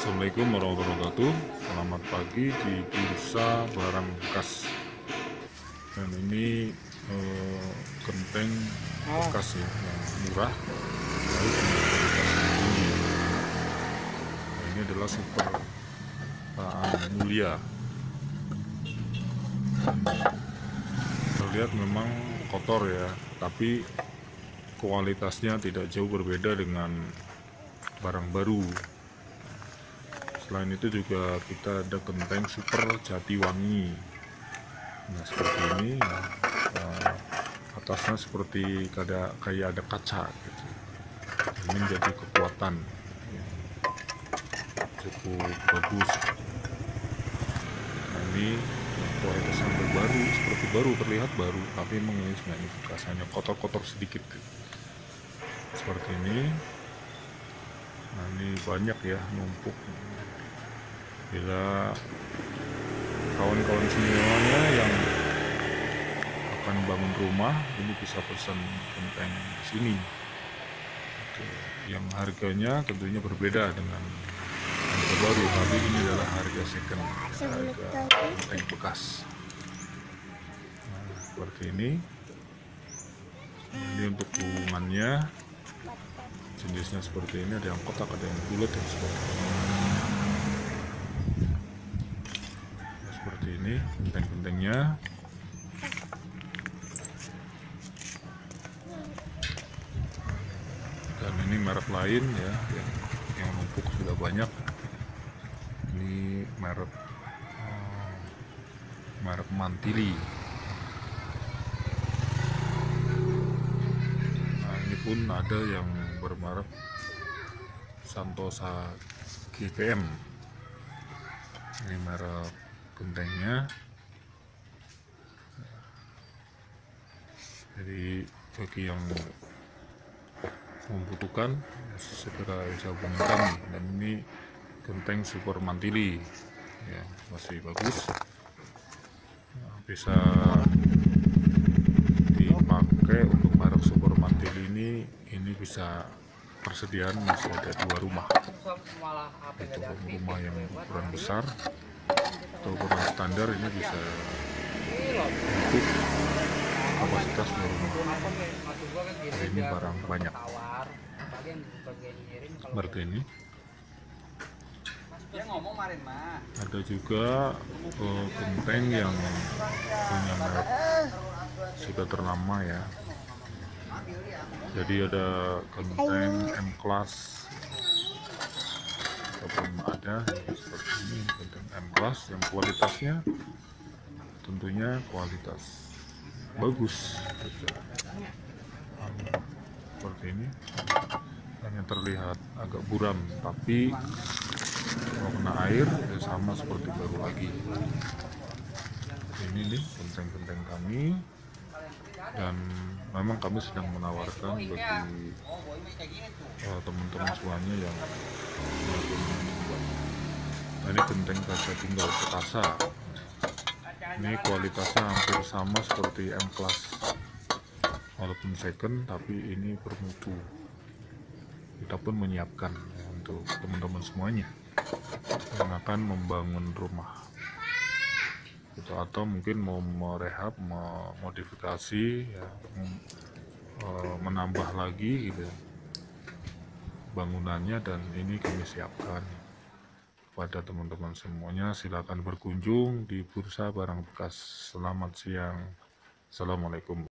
Assalamualaikum warahmatullahi wabarakatuh. Selamat pagi di Bursa Barang Bekas. Dan ini genteng bekas ya, yang murah. Lalu kualitas yang tinggi. Nah, ini adalah super mulia. Terlihat memang kotor ya, tapi kualitasnya tidak jauh berbeda dengan barang baru. Selain itu juga kita ada genteng super Jatiwangi. Nah seperti ini ya, atasnya seperti kayak ada kaca gitu. Ini menjadi kekuatan ya, cukup bagus. Nah ini kualitas yang baru, seperti baru, terlihat baru, tapi memang ini sebenarnya bekas, hanya kotor-kotor sedikit gitu. Seperti ini. Nah ini banyak ya, numpuk. Bila kawan-kawan semuanya yang akan bangun rumah, ini bisa pesan genteng di sini. Oke. Yang harganya tentunya berbeda dengan harga baru, tapi ini adalah harga second, ya, harga genteng bekas. Nah, seperti ini. Ini untuk hubungannya, jenisnya seperti ini, ada yang kotak, ada yang bulat, dan seperti ini. Seperti ini genteng-gentengnya. Dan ini merek lain ya, yang numpuk sudah banyak. Ini merek Mantili. Nah ini pun ada yang bermerek Santosa GPM. Ini merek gentengnya. Jadi bagi yang membutuhkan segera bisa hubungi kami. Dan ini genteng super Mantili ya, masih bagus, nah, bisa dipakai untuk merek super Mantili ini bisa persediaan masih ada 2 rumah, itu rumah yang ukuran besar atau ukuran standar. Ini bisa untuk kapasitas 2 rumah. Nah, ini barang banyak seperti ini. Ada juga genteng yang punya merek sudah ternama ya. Jadi ada genteng M-Class, ataupun ada seperti ini, genteng M-Class yang kualitasnya tentunya kualitas bagus gitu. Seperti ini, hanya terlihat agak buram, tapi kalau kena air ya sama seperti baru lagi. Ini nih genteng-genteng kami, dan memang kami sedang menawarkan bagi teman-teman semuanya yang nah, ini genteng kaca tinggal perkasa. Ini kualitasnya hampir sama seperti M-Class, walaupun second, tapi ini bermutu. Kita pun menyiapkan ya, untuk teman-teman semuanya yang akan membangun rumah gitu, atau mungkin mau merehab, memodifikasi ya, menambah lagi gitu bangunannya. Dan ini kami siapkan kepada teman-teman semuanya. Silakan berkunjung di Bursa Barang Bekas. Selamat siang. Assalamualaikum.